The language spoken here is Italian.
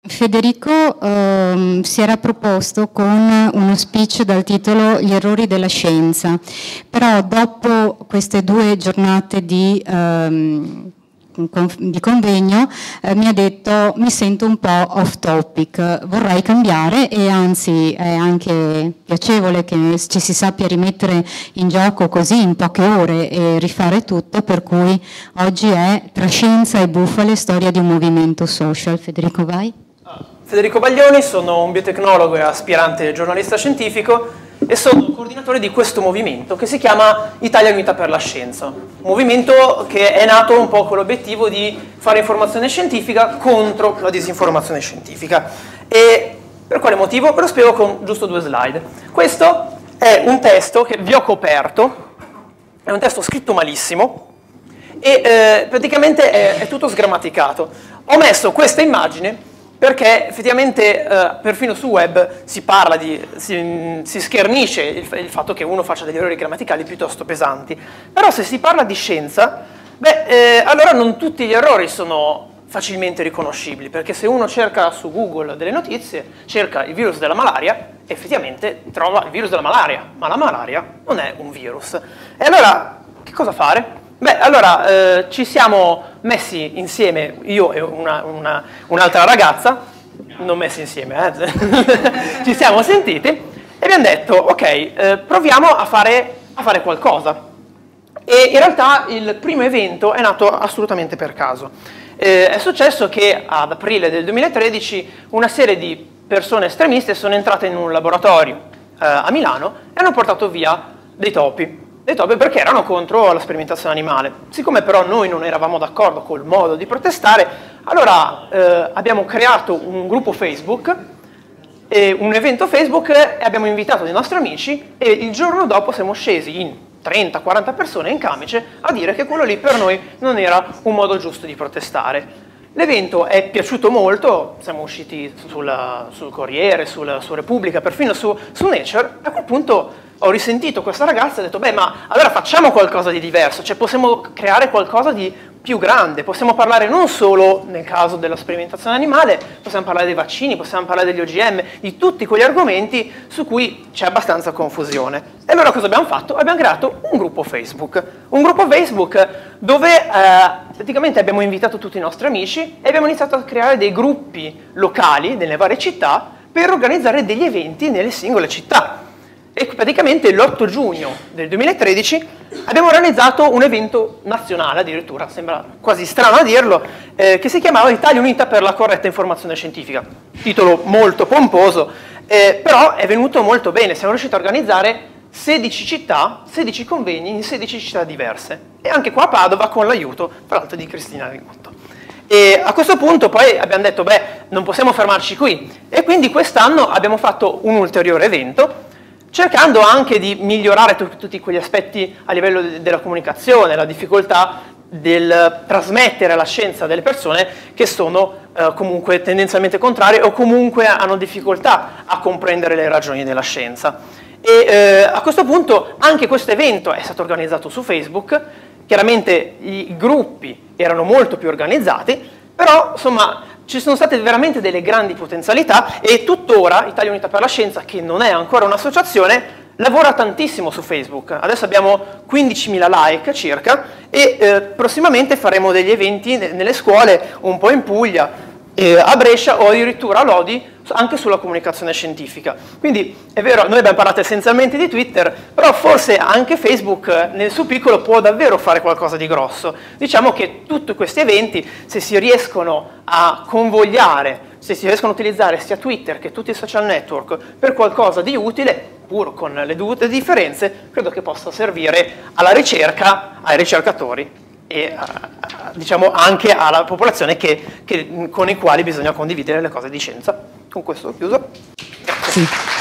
Federico si era proposto con uno speech dal titolo Gli errori della scienza, però dopo queste 2 giornate di convegno mi ha detto mi sento un po' off topic, vorrei cambiare e anzi è anche piacevole che ci si sappia rimettere in gioco così in poche ore e rifare tutto, per cui oggi è Tra scienza e bufale, storia di un movimento social. Federico, vai. Federico Baglioni, sono un biotecnologo e aspirante giornalista scientifico e sono coordinatore di questo movimento che si chiama Italia Unita per la Scienza, un movimento che è nato un po' con l'obiettivo di fare informazione scientifica contro la disinformazione scientifica. E per quale motivo? Ve lo spiego con giusto 2 slide. Questo è un testo che vi ho coperto, è un testo scritto malissimo e praticamente è tutto sgrammaticato. Ho messo questa immagine perché effettivamente perfino sul web si parla si schernisce il fatto che uno faccia degli errori grammaticali piuttosto pesanti. Però se si parla di scienza, allora non tutti gli errori sono facilmente riconoscibili, perché se uno cerca su Google delle notizie, cerca il virus della malaria, effettivamente trova il virus della malaria, ma la malaria non è un virus. E allora che cosa fare? Allora ci siamo messi insieme, io e un'altra ragazza, non messi insieme, ci siamo sentiti e abbiamo detto, ok, proviamo a fare qualcosa. E in realtà il primo evento è nato assolutamente per caso. È successo che ad aprile del 2013 una serie di persone estremiste sono entrate in un laboratorio a Milano e hanno portato via dei topi perché erano contro la sperimentazione animale. Siccome però noi non eravamo d'accordo col modo di protestare, allora abbiamo creato un gruppo Facebook, un evento Facebook e abbiamo invitato dei nostri amici e il giorno dopo siamo scesi in 30-40 persone in camice a dire che quello lì per noi non era un modo giusto di protestare. L'evento è piaciuto molto, siamo usciti sul Corriere, su Repubblica, perfino su Nature. A quel punto ho risentito questa ragazza e ho detto, ma allora facciamo qualcosa di diverso, cioè possiamo creare qualcosa di più grande, possiamo parlare non solo nel caso della sperimentazione animale, possiamo parlare dei vaccini, possiamo parlare degli OGM, di tutti quegli argomenti su cui c'è abbastanza confusione. E allora cosa abbiamo fatto? Abbiamo creato un gruppo Facebook dove praticamente abbiamo invitato tutti i nostri amici e abbiamo iniziato a creare dei gruppi locali nelle varie città per organizzare degli eventi nelle singole città. E praticamente l'8 giugno del 2013 abbiamo realizzato un evento nazionale, addirittura, sembra quasi strano a dirlo, che si chiamava Italia Unita per la corretta informazione scientifica. Titolo molto pomposo, però è venuto molto bene. Siamo riusciti a organizzare 16 città, 16 convegni in 16 città diverse. E anche qua a Padova con l'aiuto, tra l'altro, di Cristina Rigotto. E a questo punto poi abbiamo detto, non possiamo fermarci qui. E quindi quest'anno abbiamo fatto un ulteriore evento, cercando anche di migliorare tutti quegli aspetti a livello della comunicazione, la difficoltà del trasmettere la scienza delle persone che sono comunque tendenzialmente contrarie o comunque hanno difficoltà a comprendere le ragioni della scienza. E a questo punto anche questo evento è stato organizzato su Facebook, chiaramente i gruppi erano molto più organizzati, però insomma ci sono state veramente delle grandi potenzialità e tuttora Italia Unita per la Scienza, che non è ancora un'associazione, lavora tantissimo su Facebook. Adesso abbiamo 15.000 like circa e prossimamente faremo degli eventi nelle scuole, un po' in Puglia, a Brescia o addirittura a Lodi, anche sulla comunicazione scientifica. Quindi è vero, noi abbiamo parlato essenzialmente di Twitter, però forse anche Facebook nel suo piccolo può davvero fare qualcosa di grosso. Diciamo che tutti questi eventi, se si riescono a convogliare, se si riescono a utilizzare sia Twitter che tutti i social network per qualcosa di utile, pur con le dovute differenze, credo che possa servire alla ricerca, ai ricercatori e diciamo anche alla popolazione con i quali bisogna condividere le cose di scienza. Con questo ho chiuso. Grazie. Sì.